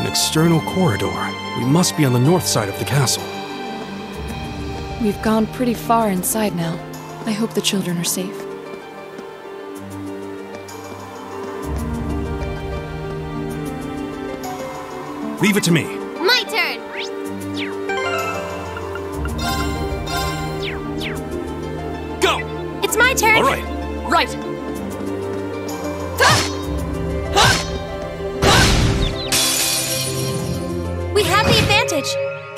external corridor. We must be on the north side of the castle. We've gone pretty far inside now. I hope the children are safe. Leave it to me. My turn! Go! It's my turn! All right. Right! We have the advantage!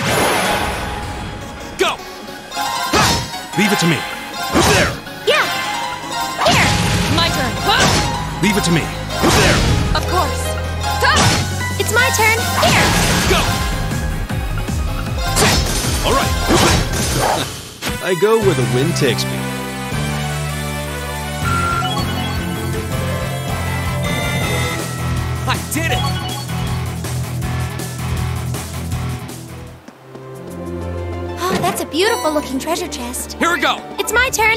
Go! Leave it to me. There! Yeah! Here! My turn! Leave it to me. There! Of course! It's my turn! Here! Go! All right. I go where the wind takes me. I did it! Oh, that's a beautiful looking treasure chest. Here we go! It's my turn!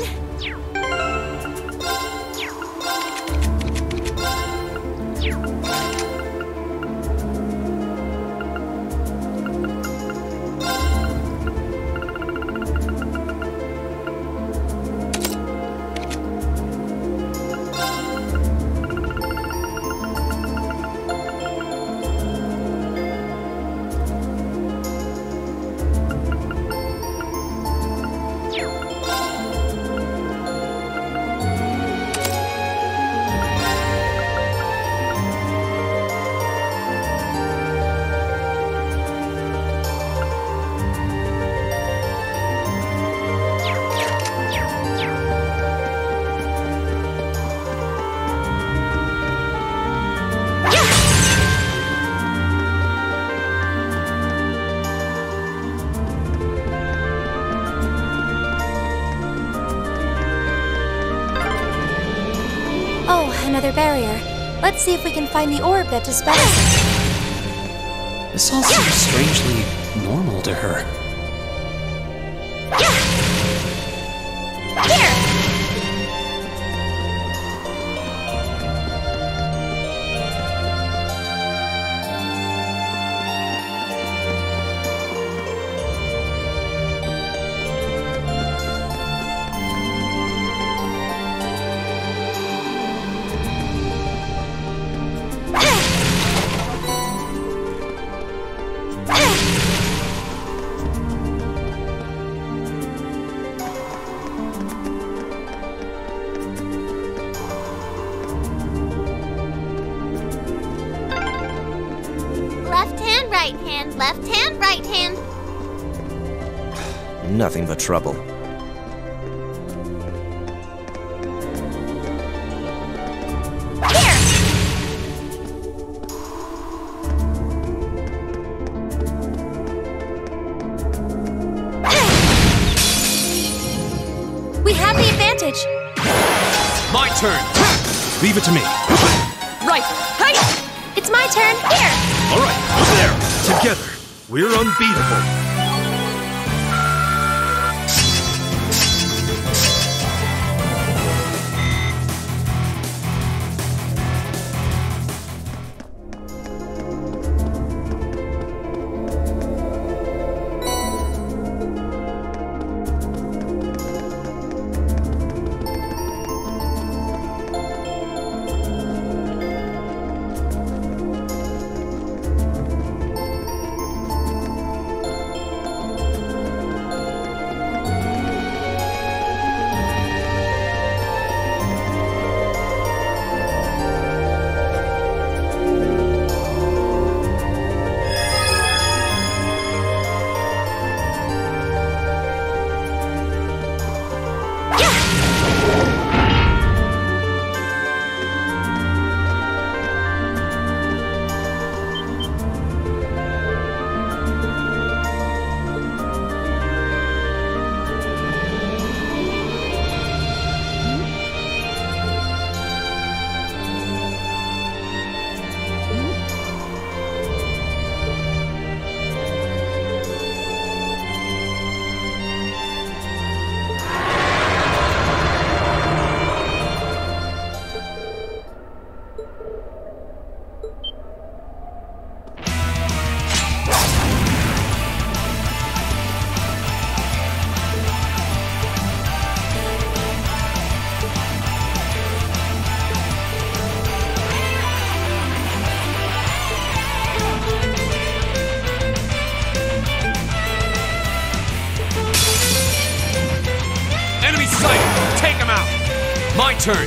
Another barrier. Let's see if we can find the orb that dispels it. This all seems strangely normal to her. Here! Right hand, left hand, right hand. Nothing but trouble. Here! We have the advantage. My turn. Leave it to me. Right! Hey! It's my turn. Here! All right. There. Together, we're unbeatable. turn.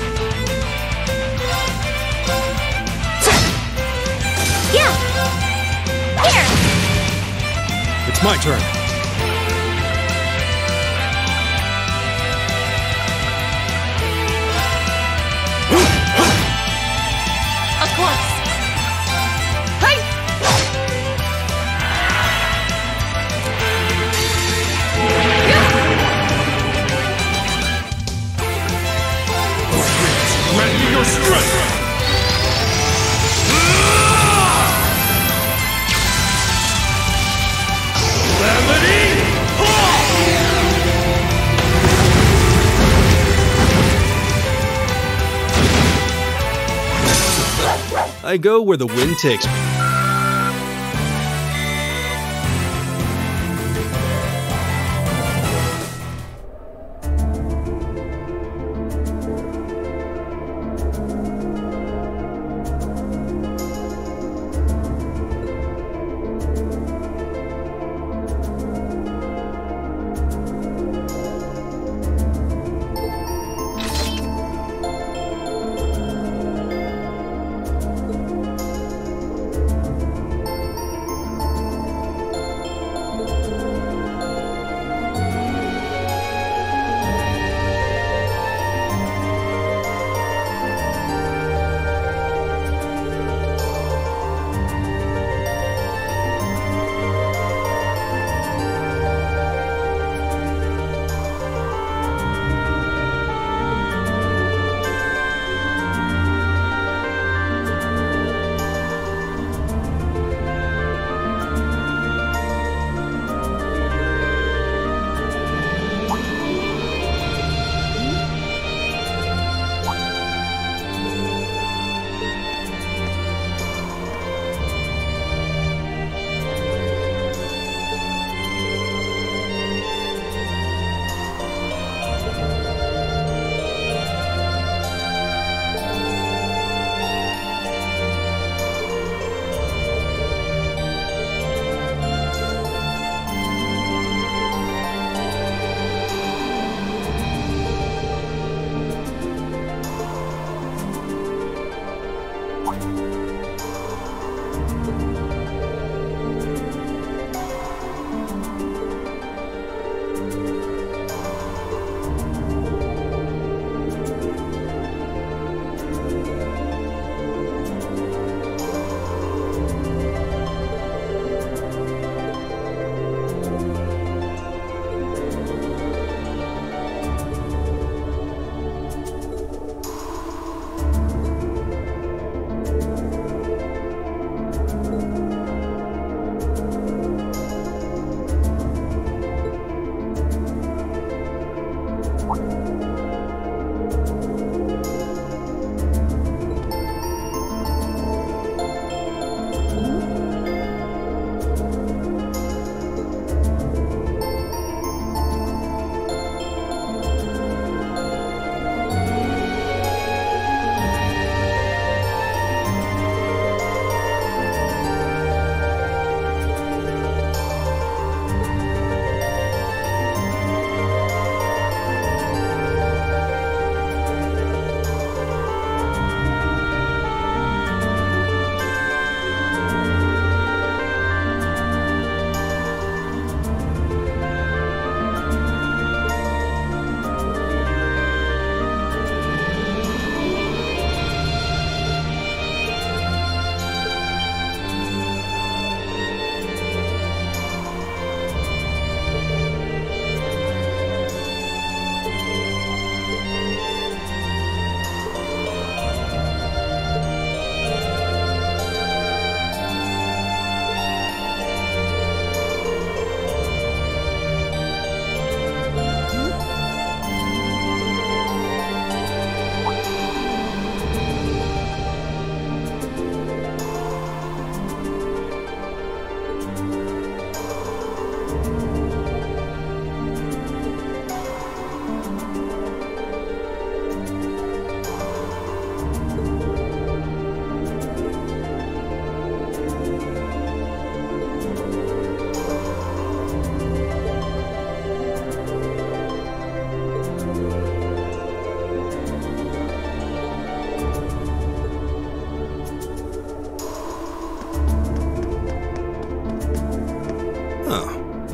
Yeah! Here! It's my turn. Of course. Hey! Grant me your strength! I go where the wind takes me.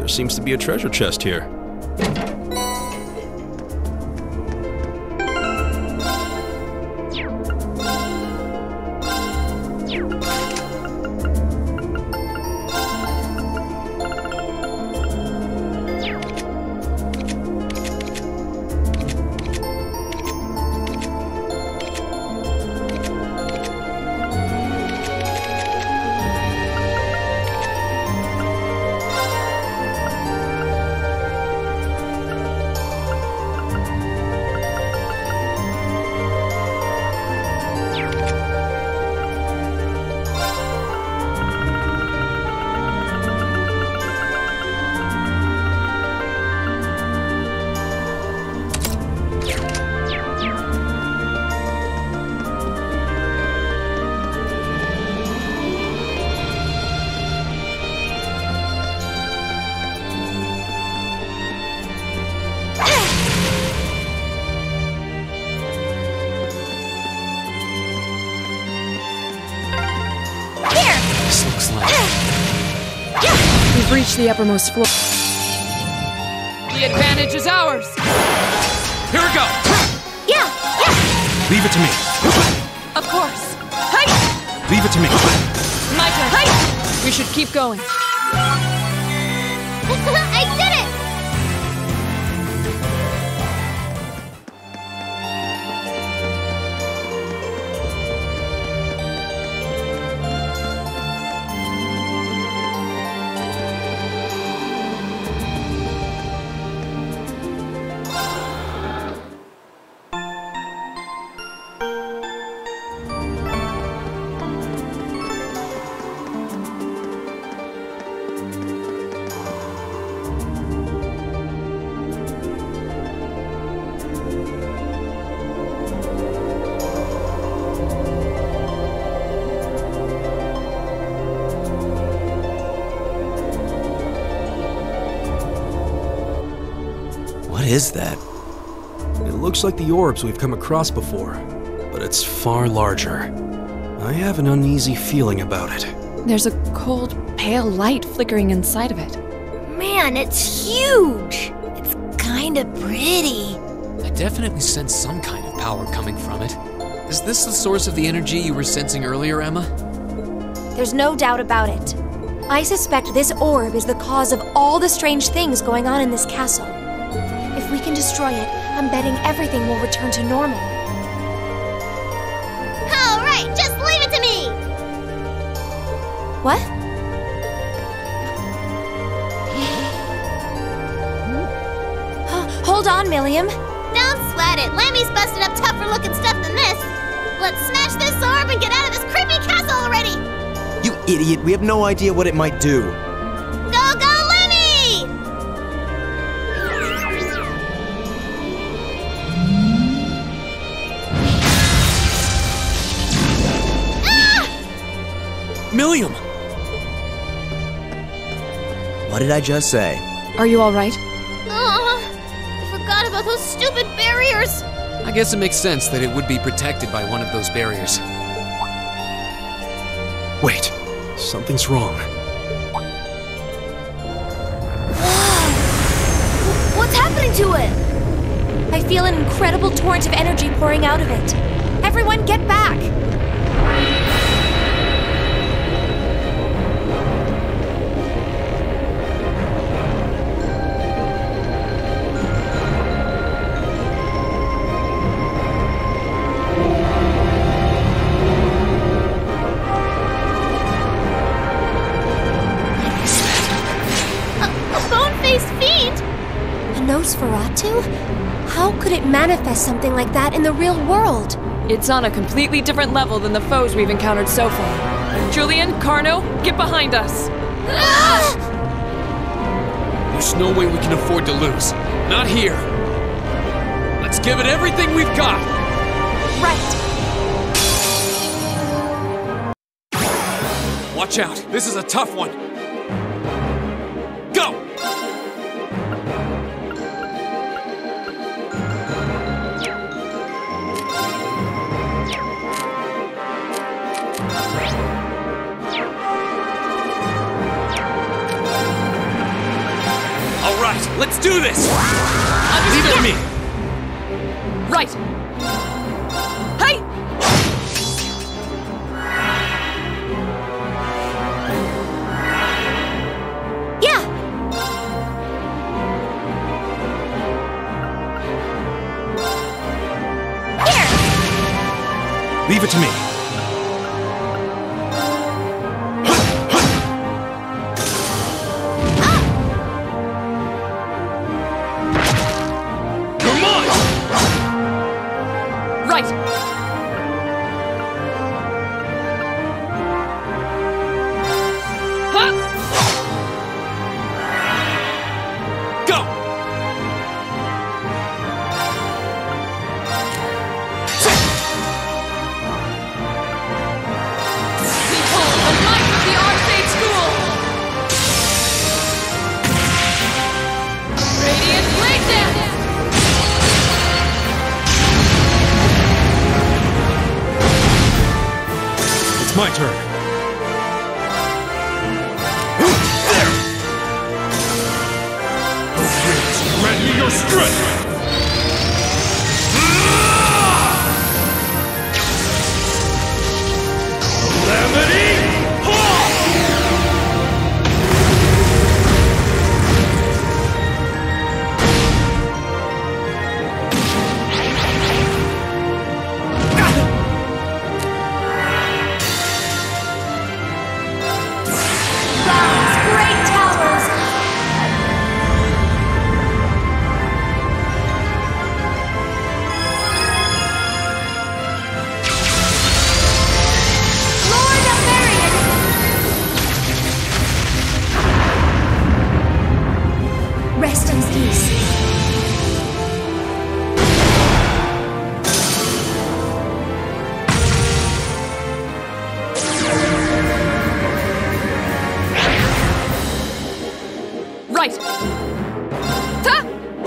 There seems to be a treasure chest here. We've reached the uppermost floor. The advantage is ours! Here we go! Yeah! Leave it to me. Of course! Hey! Leave it to me. My turn! Hey! We should keep going. I did it! What is that? It looks like the orbs we've come across before, but it's far larger. I have an uneasy feeling about it. There's a cold, pale light flickering inside of it. Man, it's huge! It's kinda pretty. I definitely sense some kind of power coming from it. Is this the source of the energy you were sensing earlier, Emma? There's no doubt about it. I suspect this orb is the cause of all the strange things going on in this castle. If we can destroy it, I'm betting everything will return to normal. Alright, just leave it to me! What? Hold on, Milliam. Don't sweat it. Lammy's busted up tougher looking stuff than this. Let's smash this orb and get out of this creepy castle already! You idiot, we have no idea what it might do. Go, go, Lemmy! Ah! Milliam! What did I just say? Are you alright? I forgot about those stupid barriers. I guess it makes sense that it would be protected by one of those barriers. Wait, something's wrong. What's happening to it? I feel an incredible torrent of energy pouring out of it. Everyone get back! Nosferatu? How could it manifest something like that in the real world? It's on a completely different level than the foes we've encountered so far. Julian, Carno, get behind us! There's no way we can afford to lose. Not here. Let's give it everything we've got! Right. Watch out, this is a tough one. Go! Let's do this! Leave it to me! Right! Hey! Yeah! Here! Leave it to me. Come on! Right! Huh? Go! Behold the might of the Arcade School! Radiant Blade Dance! It's my turn. There! Grant me your strength! Calamity! Rise, great towers! Lord of Marion! Rest in peace. Right! Ta!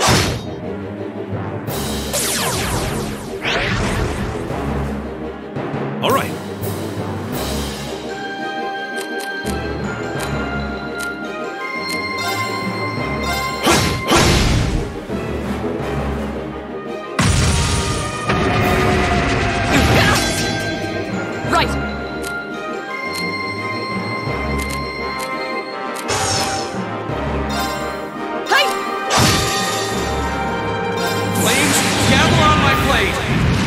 All right. Right! Hey! Flames, gavel on my blade!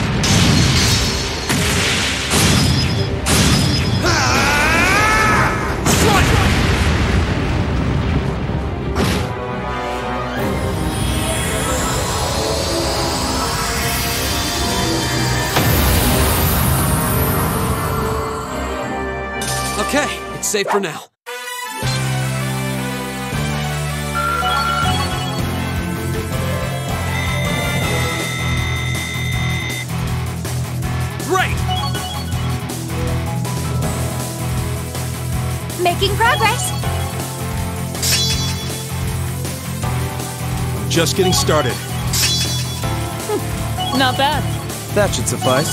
Okay, it's safe for now. Great! Making progress. Just getting started. Not bad. That should suffice.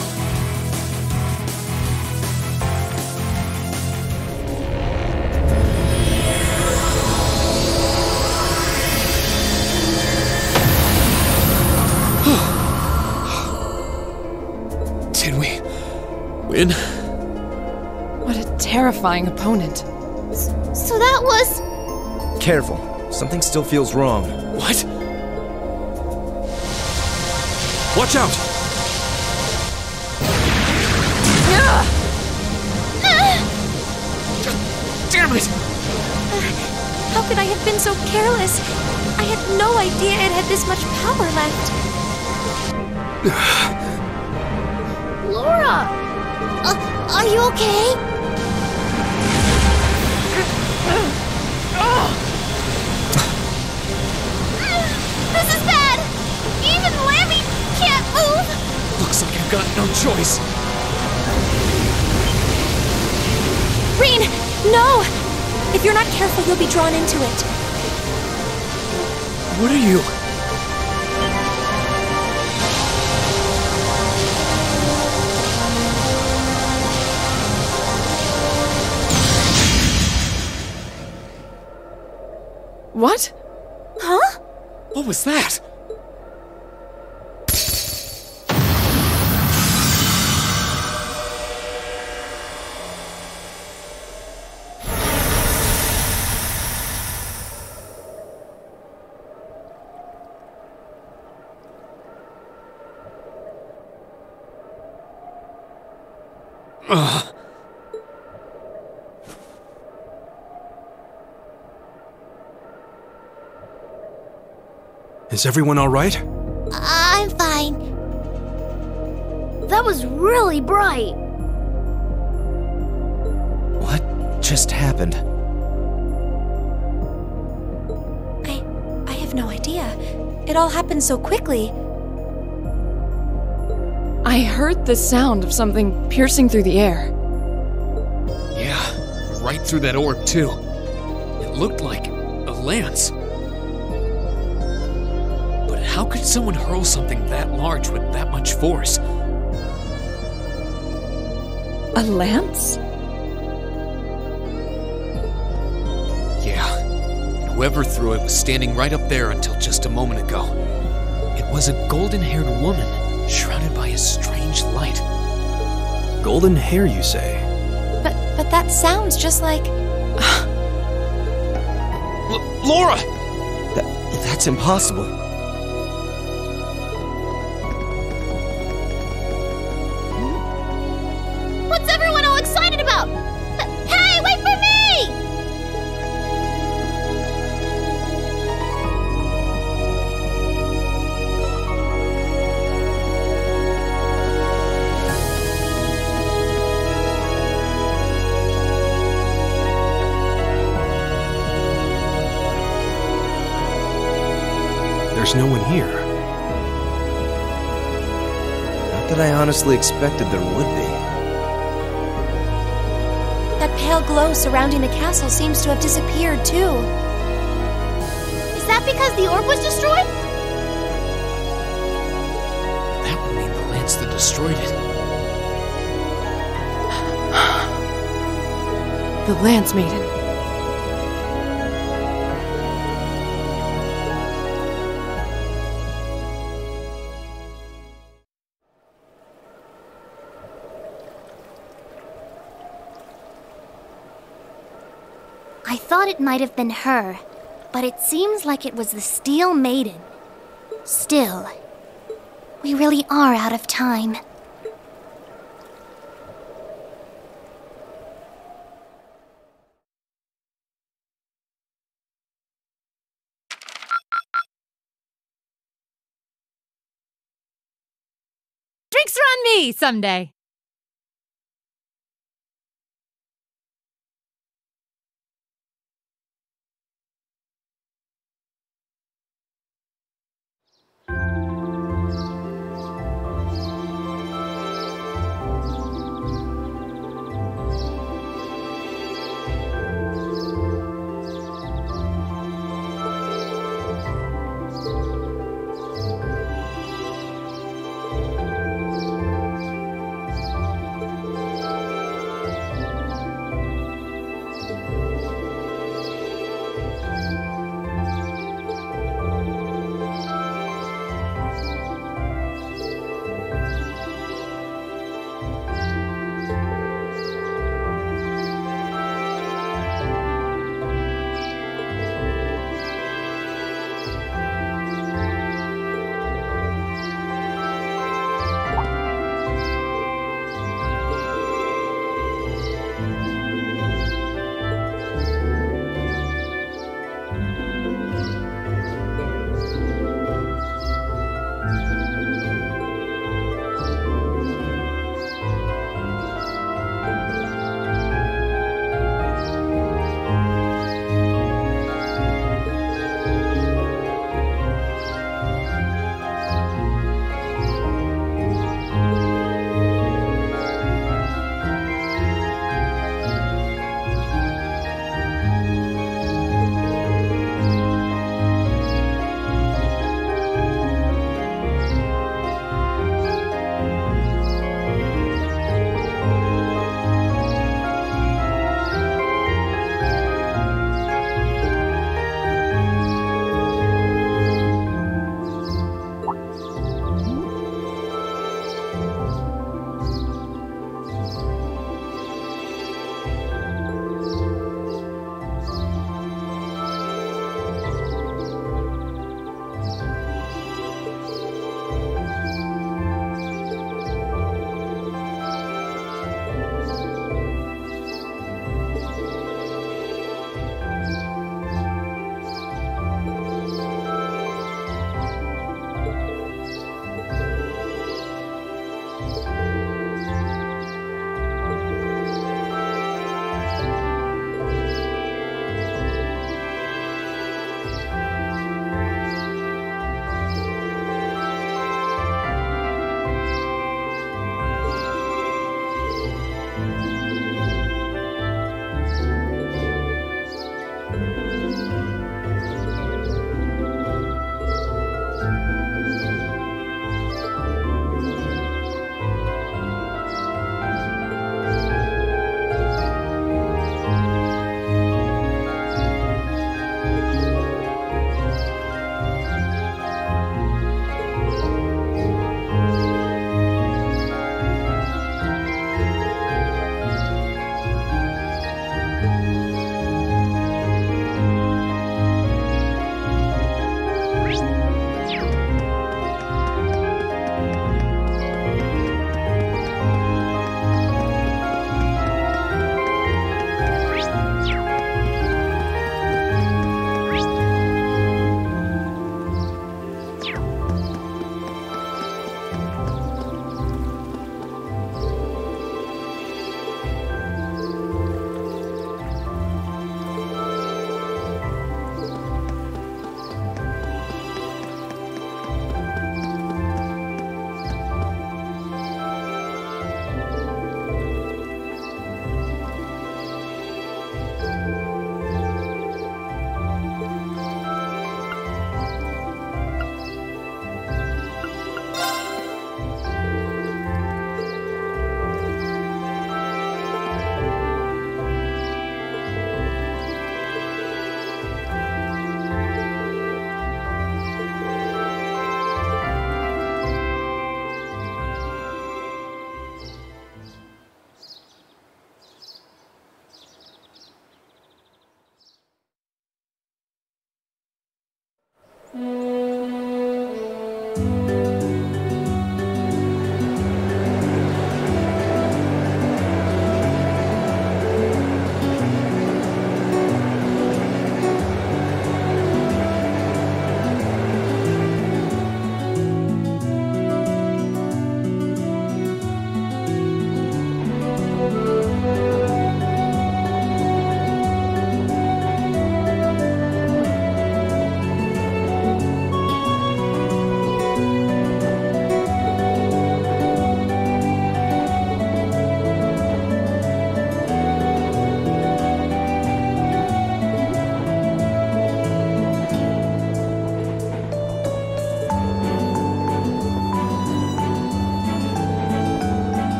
Did we win? What a terrifying opponent. So that was... Careful. Something still feels wrong. What? Watch out! Damn it! How could I have been so careless? I had no idea it had this much power left. Laura! Are you okay? This is bad! Even Lammy can't move! Looks like I've got no choice. Reen, no! If you're not careful, you'll be drawn into it. What are you? What? Huh? What was that? Ugh. Is everyone all right? I'm fine. That was really bright. What just happened? I have no idea. It all happened so quickly. I heard the sound of something piercing through the air. Yeah, right through that orb, too. It looked like a lance. But how could someone hurl something that large with that much force? A lance? Yeah, and whoever threw it was standing right up there until just a moment ago. It was a golden-haired woman, shrouded by a strange light. Golden hair, you say? But that sounds just like... Laura! That's impossible. What's everyone all excited about? Hey, wait for me! There's no one here. Not that I honestly expected there would be. That pale glow surrounding the castle seems to have disappeared, too. Is that because the orb was destroyed? That would mean the lance that destroyed it. The Lance Maiden. I thought it might have been her, but it seems like it was the Steel Maiden. Still, we really are out of time. Drinks are on me someday.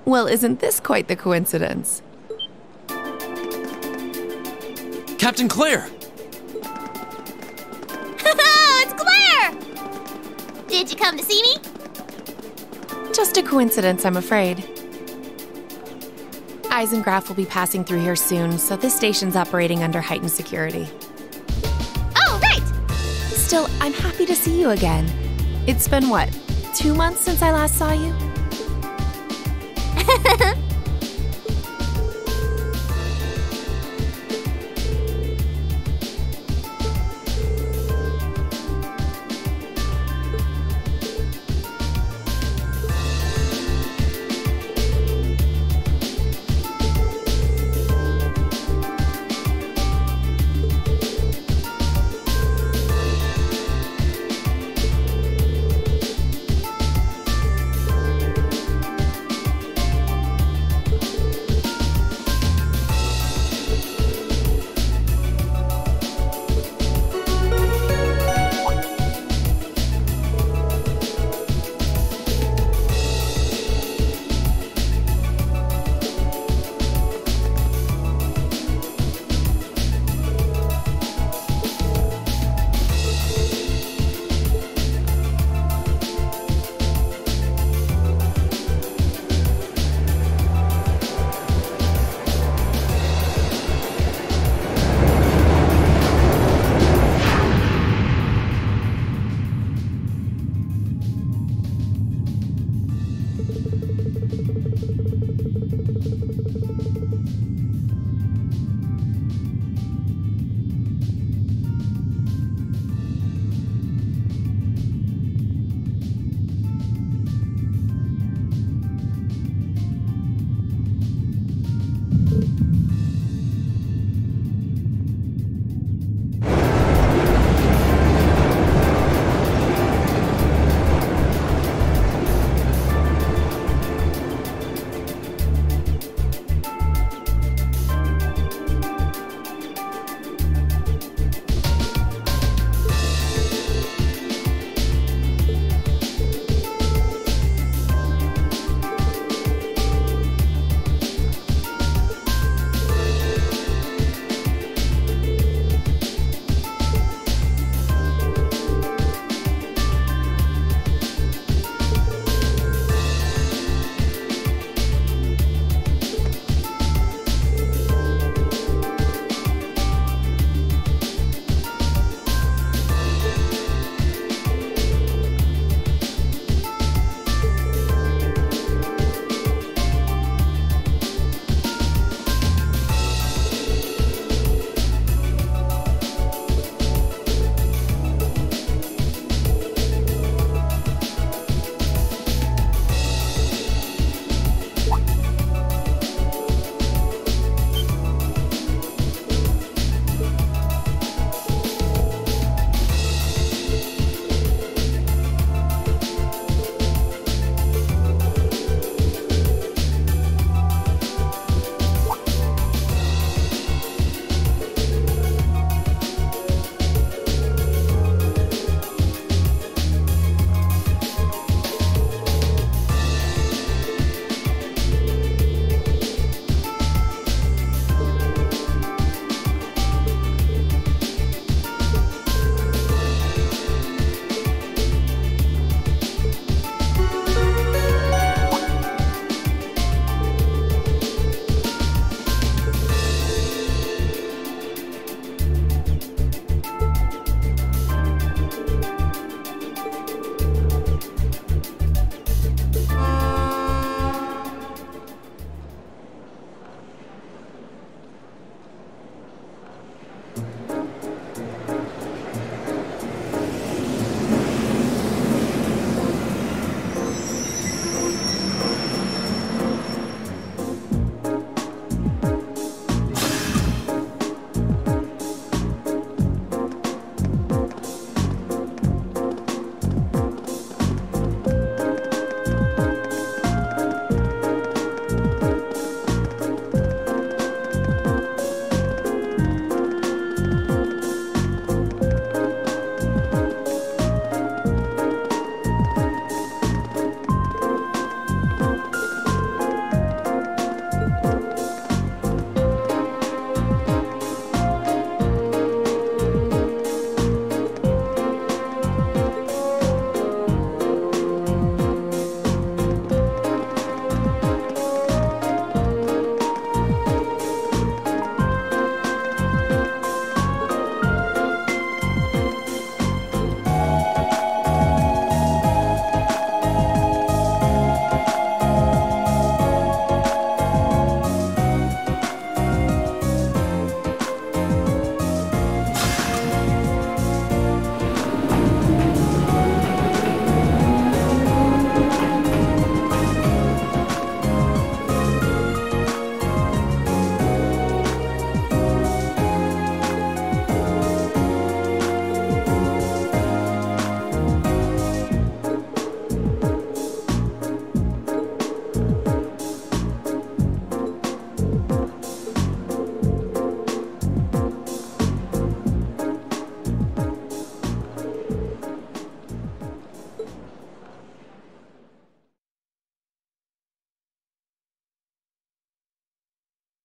Well, isn't this quite the coincidence? Captain Claire! It's Claire! Did you come to see me? Just a coincidence, I'm afraid. Eisengraf will be passing through here soon, so this station's operating under heightened security. Oh, right! Still, I'm happy to see you again. It's been, what, 2 months since I last saw you?